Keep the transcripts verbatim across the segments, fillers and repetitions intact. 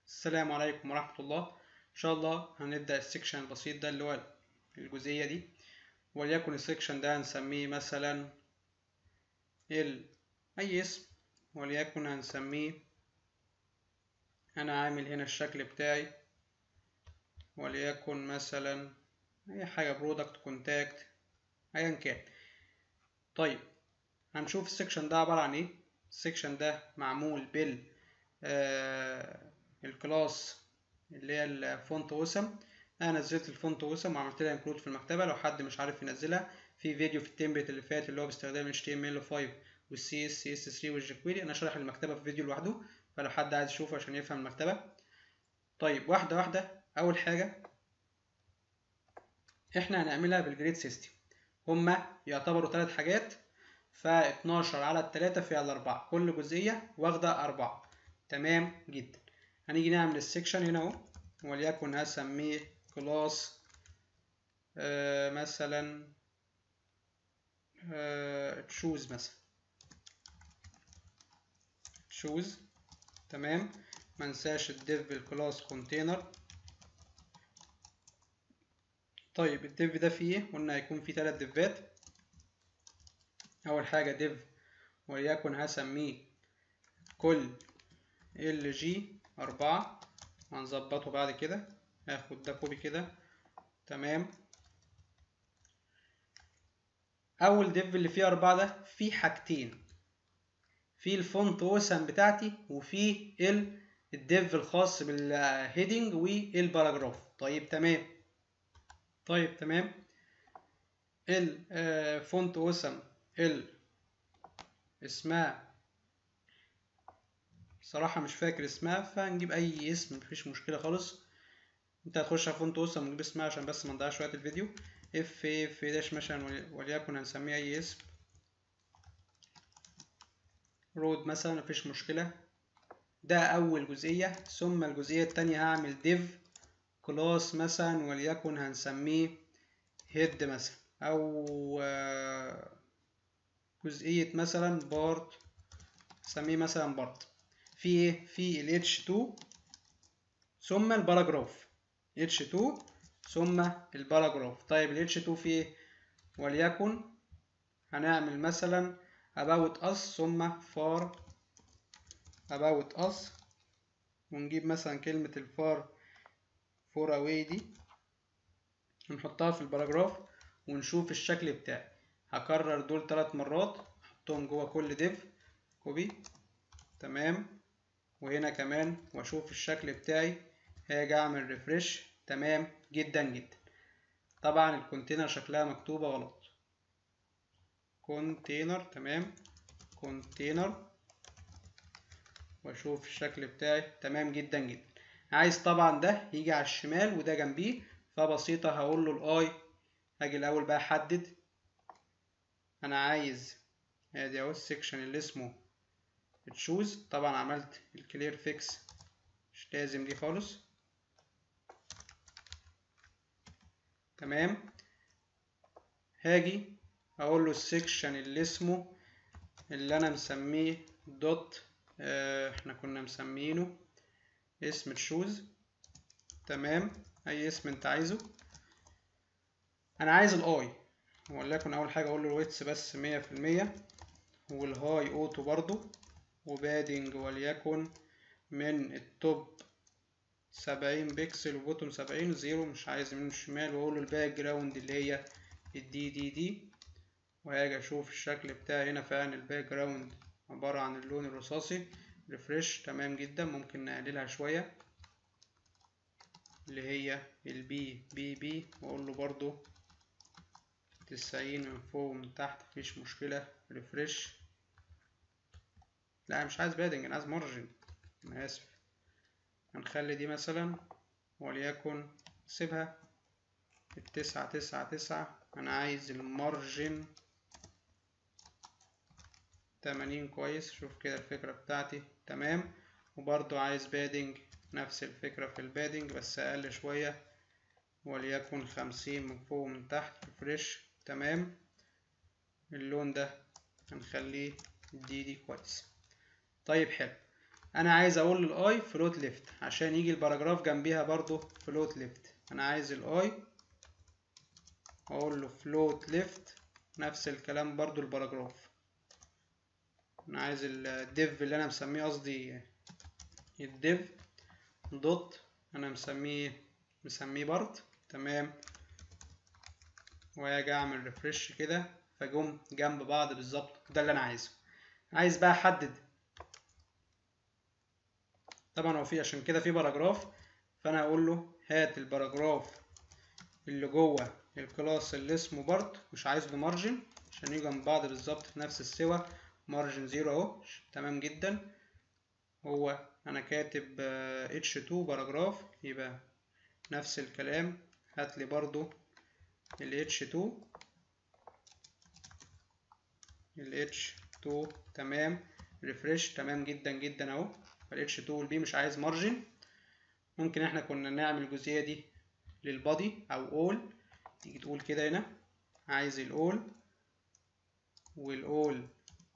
السلام عليكم ورحمة الله. إن شاء الله هنبدأ السكشن البسيط ده اللي هو الجزئية دي، وليكن السكشن ده هنسميه مثلا ال أي اسم، وليكن هنسميه، أنا عامل هنا الشكل بتاعي وليكن مثلا أي حاجة برودكت كونتاكت أيا كان. طيب هنشوف السكشن ده عبارة عن إيه. السكشن ده معمول بال آه الكلاس اللي هي الفونت وسم. انا نزلت الفونت وسم وعملت لها انكلود في المكتبه، لو حد مش عارف ينزلها في فيديو في التمبلت اللي فات اللي هو باستخدام اتش تي ام ال خمسة والسي اس سي اس ثلاثة والجيكويري. انا شارح المكتبه في فيديو لوحده، فلو حد عايز يشوفه عشان يفهم المكتبه. طيب واحده واحده. اول حاجه احنا هنعملها بالجريد سيستم. هما يعتبروا ثلاث حاجات، ف اتناشر على التلاتة في على أربعة، كل جزئية واخدة أربعة. تمام جدا. هنيجي نعمل السكشن هنا اهو، وليكن هسميه كلاس آه مثلا آه تشوز مثلا تشوز. تمام. منساش الديف بالكلاس كونتينر. طيب الديف ده فيه ايه؟ قلنا هيكون فيه تلات ديفات. أول حاجة ديف وليكن هسميه كل ال جي أربعة، هنظبطه بعد كده. هاخد ده كوبي كده. تمام. أول ديف اللي فيه أربعة ده فيه حاجتين، في الفونت وسم بتاعتي وفي الديف الخاص بالهيدنج والباراجراف. طيب تمام. طيب تمام. الفونت وسم ال اسمها صراحة مش فاكر اسمها، فنجيب أي اسم مفيش مشكلة خالص. انت هتخش على فونت وسم ونجيب اسمها عشان بس ما نضيعش وقت الفيديو. اف اف داش مثلا، وليكن هنسميه أي اسم، رود مثلا، مفيش مشكلة. ده أول جزئية. ثم الجزئية التانية هعمل ديف كلاس مثلا وليكن هنسميه هيد مثلا، أو جزئية مثلا بارت، نسميه مثلا بارت. في ايه؟ في ال اتش اتنين ثم الباراجراف. اتش اتنين ثم الباراجراف. طيب ال اتش اتنين في ايه؟ وليكن هنعمل مثلا about us ثم for about us، ونجيب مثلا كلمة الفار فور اواي دي ونحطها في الباراجراف ونشوف الشكل بتاعي. هكرر دول ثلاث مرات، احطهم جوه كل ديف كوبي. تمام. وهنا كمان واشوف الشكل بتاعي. هاجي اعمل ريفرش. تمام جدا جدا. طبعا الكونتينر شكلها مكتوبة غلط. كونتينر. تمام. كونتينر. واشوف الشكل بتاعي. تمام جدا جدا. عايز طبعا ده يجي على الشمال وده جنبيه، فبسيطة هقول له الاي. هاجي الاول بقى احدد انا عايز، ادي اهو السكشن اللي اسمه تشوز. طبعا عملت الكلير فيكس، مش لازم دي خالص. تمام. هاجي اقول له السكشن اللي اسمه اللي انا مسميه دوت اه احنا كنا مسمينه اسم تشوز. تمام. اي اسم انت عايزه. انا عايز الاي، وليكن اول حاجه اقول له الويتس بس مية في المية، والهاي اوتو برضو، وبادنج وليكن من التوب سبعين بكسل وبوتوم سبعين، زيرو مش عايز من الشمال، واقول له الباك جراوند اللي هي الدي دي دي. وهاجي اشوف الشكل بتاعي هنا، فعلا الباك جراوند عبارة عن اللون الرصاصي. ريفرش. تمام جدا. ممكن نقللها شوية اللي هي البي بي بي، واقول له برضو تسعين من فوق ومن تحت، مفيش مشكلة. ريفرش. لا مش عايز بادنج، انا عايز مارجن، انا اسف. هنخلي دي مثلا وليكن سيبها التسعة تسعة تسعة. انا عايز المارجن تمانين. كويس. شوف كده الفكرة بتاعتي. تمام. وبرضو عايز بادنج، نفس الفكرة في البادنج بس اقل شوية، وليكن خمسين من فوق ومن تحت. ريفرش. تمام. اللون ده هنخليه دي دي. كويس. طيب حلو. انا عايز اقول للاي فلوت ليفت عشان يجي الباراجراف جنبيها برضو فلوت ليفت. انا عايز الاي اقول له فلوت ليفت، نفس الكلام برضو الباراجراف. انا عايز الديف اللي انا مسميه، قصدي الديف دوت انا مسميه مسميه بارت. تمام، واجي اعمل ريفرش كده فجم جنب بعض بالظبط. ده اللي انا عايزه. عايز بقى احدد، طبعا هو في عشان كده في باراجراف، فانا هقول له هات الباراجراف اللي جوه الكلاس اللي اسمه بارت، مش عايز له مارجن عشان يجوا جنب بعض بالظبط في نفس السوا. مارجن زيرو اهو، تمام جدا. هو انا كاتب اتش تو باراجراف، يبقى نفس الكلام. هات لي برضو ال اتش تو ال اتش تو تمام. ريفرش، تمام جدا جدا اهو. ال اتش تو والبي مش عايز مارجن. ممكن احنا كنا نعمل الجزئيه دي للبادي او اول. تيجي تقول كده هنا عايز الاول والاول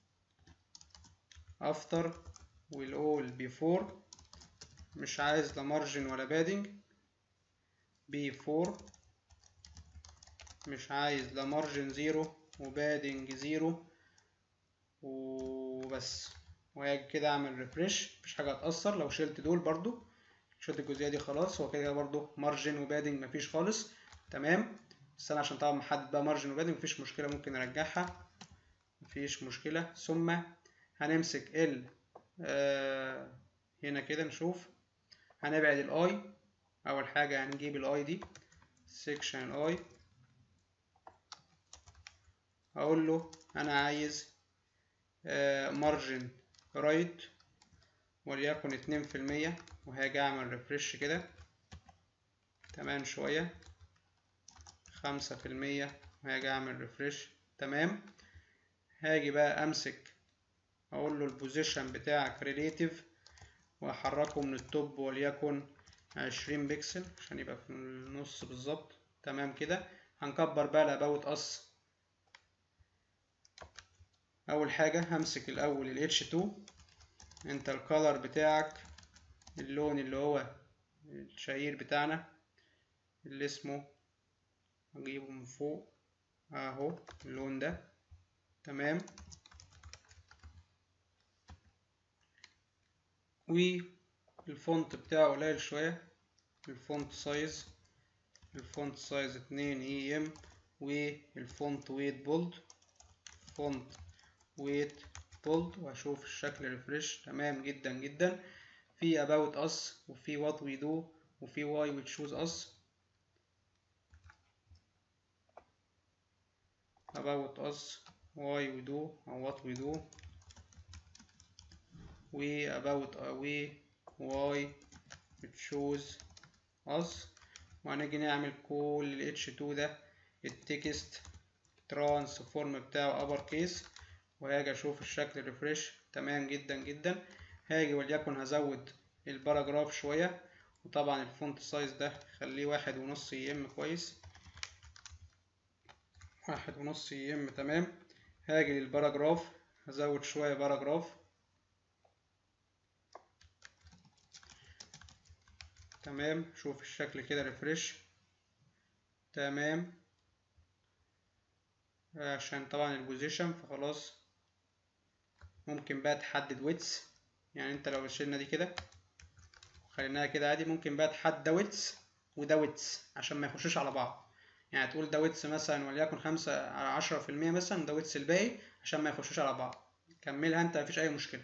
افتر والاول بيفور، مش عايز لا مارجن ولا بادنج. بيفور مش عايز لا مارجن زيرو وبادنج زيرو وبس. وهاجي كده اعمل ريفرش، مفيش حاجه هتأثر لو شلت دول برضو. شلت الجزئيه دي خلاص، هو كده برضو مارجن وبادنج مفيش خالص. تمام، بس انا عشان طبعا محدد بقى مارجن وبادنج مفيش مشكله، ممكن ارجعها مفيش مشكله. ثم هنمسك ال آه هنا كده نشوف، هنبعد الاي. اول حاجه هنجيب الاي دي سيكشن اي، هقول له انا عايز مارجن رايت وليكن اتنين في المية، وهاجي اعمل ريفرش كده. تمام شويه، خمسة في المية، وهاجي اعمل ريفرش. تمام، هاجي بقى امسك اقول له البوزيشن بتاعك ريليتيف واحركه من التوب وليكن عشرين بكسل عشان يبقى في النص بالظبط. تمام كده. هنكبر بقى الاباوت اس. اول حاجه همسك الاول ال اتش تو، انت الكالر بتاعك اللون اللي هو الشهير بتاعنا اللي اسمه، هجيبه من فوق اهو اللون ده. تمام، والفونت بتاعه قليل شويه. الفونت سايز الفونت سايز اتنين اي ام، والفونت ويت بولد فونت ويت بولد، وهشوف الشكل ريفرش. تمام جدا جدا. في about us وفي what we do وفي why we choose us. about us why we do أو what we do، و about we why we choose us. وهنيجي نعمل كل ال اتش تو ده التكست ترانسفورم بتاعه upper case، وهاجي اشوف الشكل ريفرش. تمام جدا جدا. هاجي وليكن هزود الباراجراف شوية، وطبعا الفونت سايز ده خليه واحد ونص ام كويس، واحد ونص ام. تمام، هاجي للباراجراف هزود شوية باراجراف. تمام، شوف الشكل كده ريفرش. تمام، عشان طبعا البوزيشن فخلاص. ممكن بقى تحدد ويتس، يعني انت لو شلنا دي كده خليناها كده عادي، ممكن بقى تحدد ده ويتس وده ويتس عشان ما يخشوش على بعض. يعني تقول ده ويتس مثلا وليكن خمسة على عشرة في المية مثلا، ده ويتس الباقي عشان ما يخشوش على بعض. كملها انت مفيش اي مشكلة.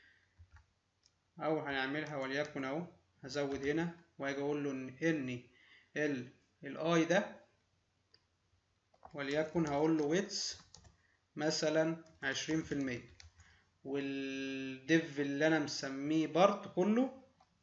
او هنعملها وليكن اهو، هزود هنا وهاجي اقول له ان ان ال الاي ده وليكن هقول له ويتس مثلا عشرين في المية، والديف اللي انا مسميه بارت كله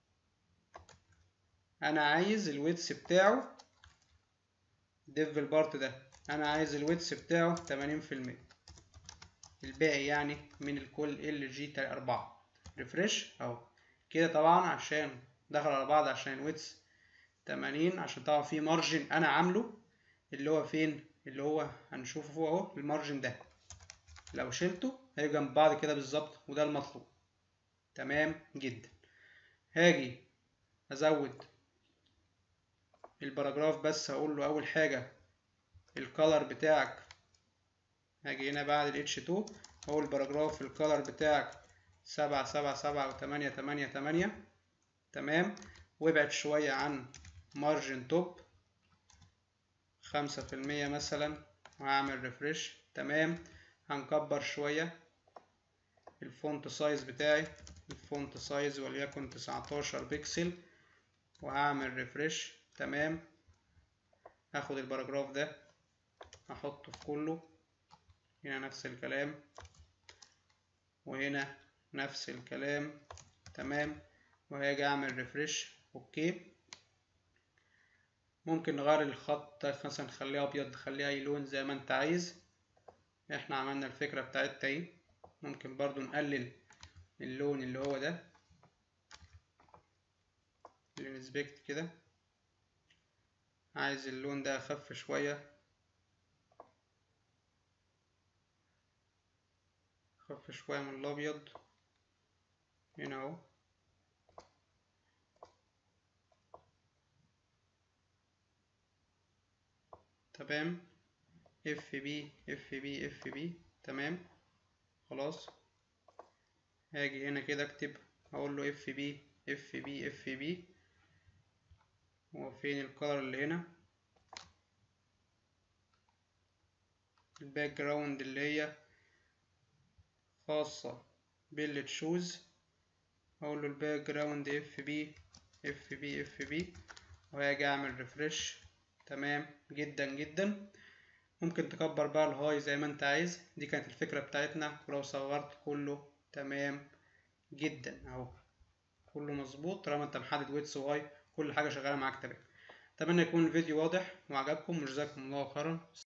انا عايز الويتس بتاعه، ديف البارت ده انا عايز الويتس بتاعه تمانين في المية، الباقي يعني من الكل ال جي اربعة. ريفرش اهو كده. طبعا عشان دخل على بعض عشان الويتس تمانين، عشان طبعا في مارجن انا عامله اللي هو فين، اللي هو هنشوفه فوق اهو. المارجن ده لو شلته هيبقى جنب بعض كده بالظبط، وده المطلوب. تمام جدا. هاجي ازود الباراجراف، بس هقول له اول حاجه الكالر بتاعك، هاجي هنا بعد ال اتش اتنين اقول الباراجراف الكالر بتاعك سبعة سبعة سبعة وتمانية تمانية تمانية، تمام. وابعد شويه عن مارجن توب خمسة في المية مثلا، وهعمل ريفرش. تمام. هنكبر شويه الفونت سايز بتاعي، الفونت سايز وليكن تسعتاشر بكسل، وهعمل ريفرش. تمام. هاخد الباراجراف ده احطه في كله، هنا نفس الكلام وهنا نفس الكلام. تمام. وهاجي اعمل ريفرش. اوكي. ممكن نغير الخط مثلا نخليه ابيض، نخليه اي لون زي ما انت عايز. احنا عملنا الفكرة بتاعتنا اهي. ممكن برضو نقلل اللون اللي هو ده، الانسبكت كده، عايز اللون ده اخف شوية، اخف شوية من الابيض هنا اهو. تمام. اف بي اف بي اف بي. تمام. خلاص. هاجي هنا كده اكتب، هقول له اف بي اف بي اف بي. هو فين الكلر اللي هنا؟ الباك جراوند اللي هي خاصة بالتشوز، هقول له الباك جراوند اف بي اف بي اف بي، وهاجي اعمل ريفرش. تمام جدا جدا. ممكن تكبر بقى الهاي زي ما انت عايز. دي كانت الفكرة بتاعتنا. ولو صغرت كله تمام جدا اهو، كله مظبوط طالما انت محدد ويدث وهاي، كل حاجة شغالة معاك تمام. اتمنى يكون الفيديو واضح وعجبكم، وجزاكم الله خيرا.